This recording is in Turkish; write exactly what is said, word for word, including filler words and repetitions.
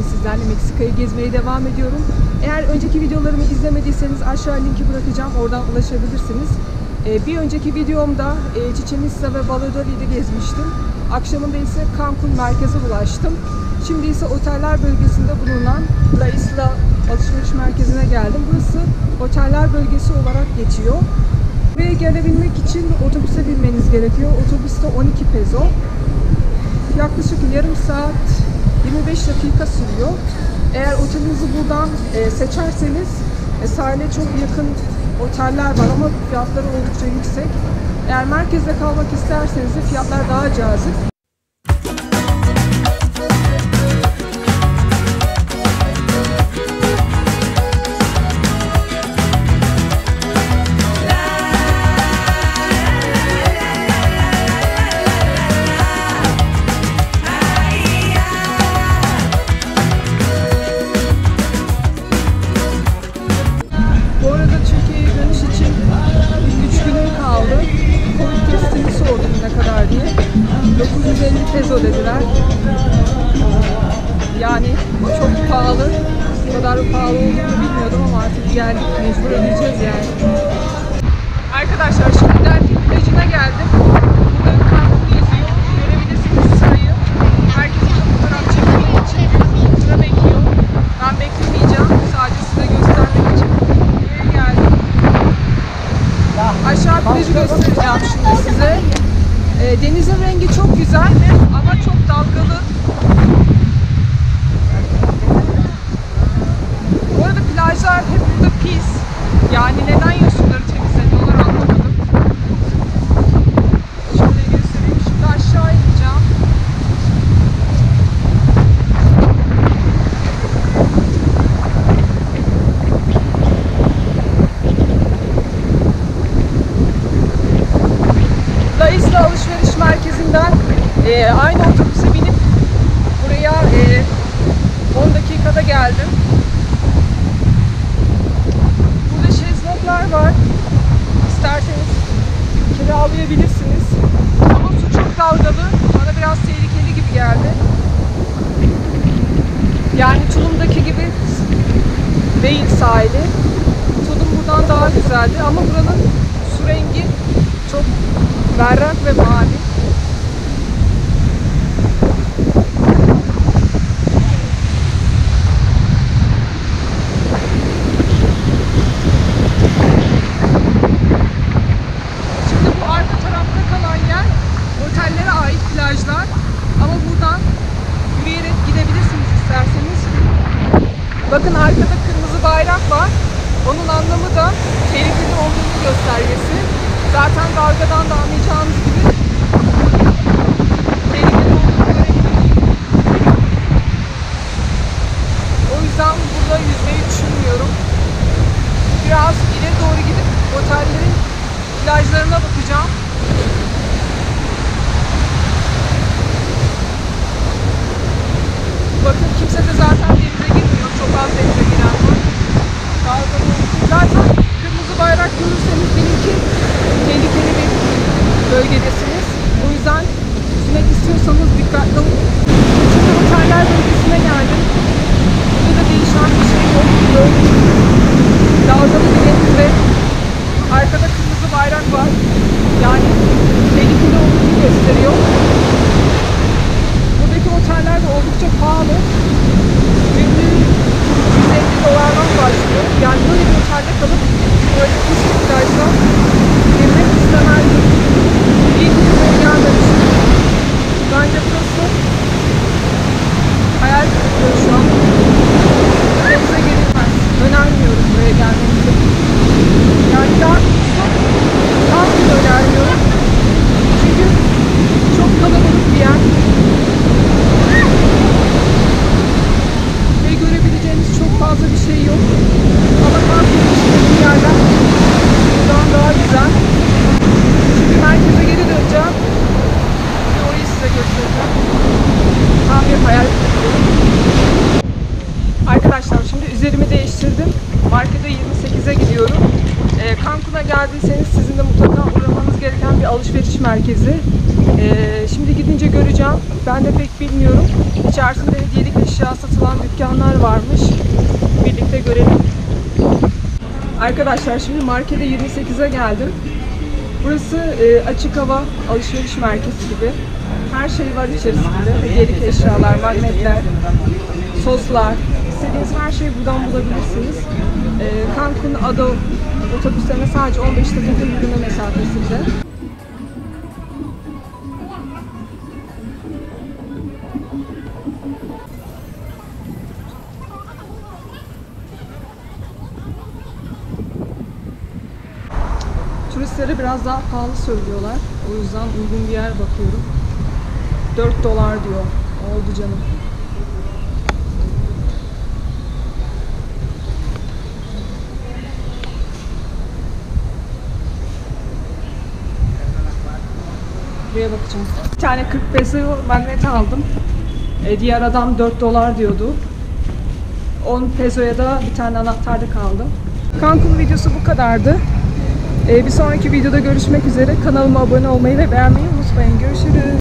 sizlerle Meksika'yı gezmeye devam ediyorum. Eğer önceki videolarımı izlemediyseniz aşağı linki bırakacağım. Oradan ulaşabilirsiniz. Ee, bir önceki videomda e, Chichen Itza ve Valladolid'i gezmiştim. Akşamında ise Cancun merkeze ulaştım. Şimdi ise oteller bölgesinde bulunan La Isla alışveriş merkezine geldim. Burası oteller bölgesi olarak geçiyor. Buraya gelebilmek için otobüse binmeniz gerekiyor. Otobüste on iki peso. Yaklaşık yarım saat yirmi beş dakika sürüyor. Eğer otelinizi buradan e, seçerseniz e, sahile çok yakın oteller var ama fiyatları oldukça yüksek. Eğer merkezde kalmak isterseniz de fiyatlar daha cazip. dokuz yüz elli peso dediler. Yani çok pahalı. Bu kadar pahalı olduğunu bilmiyordum ama artık geldik. Mecbur ödeyeceğiz yani. Arkadaşlar şimdi Delfin plajına geldim. Burada Cancun yazıyor. Görebilirsiniz sırayı. Herkes burada fotoğraf çektiği için sıra bekliyor. Ben beklemeyeceğim. Sadece size göstermek için buraya geldim. Aşağı plajı göstereceğim şimdi size. E, denizin rengi çok güzel ama çok dalgalı. Bu arada plajlar hep burada pis. Yani neden yaşlıları temizlemiyorlar anlamadım. Şöyle göstereyim. Şimdi aşağı ineceğim. La Isla alışveriş merkezinden e, aynı otobüse binip buraya e, on dakikada geldim. Burada şezlonglar var. İsterseniz kiralayabilirsiniz. Ama su çok dalgalı. Bana biraz tehlikeli gibi geldi. Yani Tulum'daki gibi değil sahili. Tulum buradan daha güzeldi ama buranın su rengi çok berrak ve mavi. Şimdi bu arka tarafta kalan yer otellere ait plajlar. Ama buradan yürüyerek gidebilirsiniz isterseniz. Bakın arkada kırmızı bayrak var. Onun anlamı da tehlikeli olduğunu göstergesi. Zaten dalgadan da anlayacağınız gibi tehlikeli olduğunu görebiliyorsunuz. O yüzden burada yüzmeyi düşünmüyorum. Biraz ileri doğru gidip otellerin plajlarına bakacağım. Bakın kimse de zaten denize girmiyor. Çok az denize giren var. Dalgalı olsun. Zaten kırmızı bayrak görürseniz bilin ki tehlikeli bir bölgedesiniz. O yüzden yüzmek istiyorsanız dikkatli olun. Şimdi oteller bölgesine geldim. Burada da değişen bir şey yok. Dalgalı bir deniz ve arkada kırmızı bayrak var. Yani tehlikeli olduğunu gösteriyor. Buradaki oteller de oldukça pahalı. Günlüğü yüz elli dolardan başlıyor. Yani böyle bir otelde kalıp böyle pis bir plajda girmek istemezdim. İyi ki buraya gelmemiştim. Bence burası hayal kırıklığı şu an. Denize girilmez. Önermiyorum buraya gelmenizi. Yani daha tam bir önermiyorum. Çünkü çok kalabalık bir yer. Ve görebileceğiniz çok fazla bir şey yok. Ama Cancun bir yerden buradan daha güzel. Şimdi merkeze geri döneceğim. Ve orayı size göstereceğim. Tam bir hayal kırıklığı. Arkadaşlar şimdi üzerimi değiştirdim. Markete yirmi sekize gidiyorum. E, Cancun'a geldiyseniz sizin de mutlaka uğramanız gereken bir alışveriş merkezi. Ee, şimdi gidince göreceğim. Ben de pek bilmiyorum. İçerisinde hediyelik eşya satılan dükkanlar varmış. Birlikte görelim. Arkadaşlar şimdi markete yirmi sekize geldim. Burası e, açık hava alışveriş merkezi gibi. Her şey var içerisinde. Hediyelik eşyalar, magnetler, soslar. İstediğiniz her şeyi buradan bulabilirsiniz. E, Cancun Ado otobüslerine sadece on beş dakika yürüme mesafesinde. Turistlere biraz daha pahalı söylüyorlar. O yüzden uygun bir yer bakıyorum. dört dolar diyor. Oldu canım. Buraya bakacağım. Bir tane kırk peso magnet aldım. E, diğer adam dört dolar diyordu. on pesoya da bir tane anahtar da kaldı. Cancun videosu bu kadardı. E, bir sonraki videoda görüşmek üzere. Kanalıma abone olmayı ve beğenmeyi unutmayın. Görüşürüz.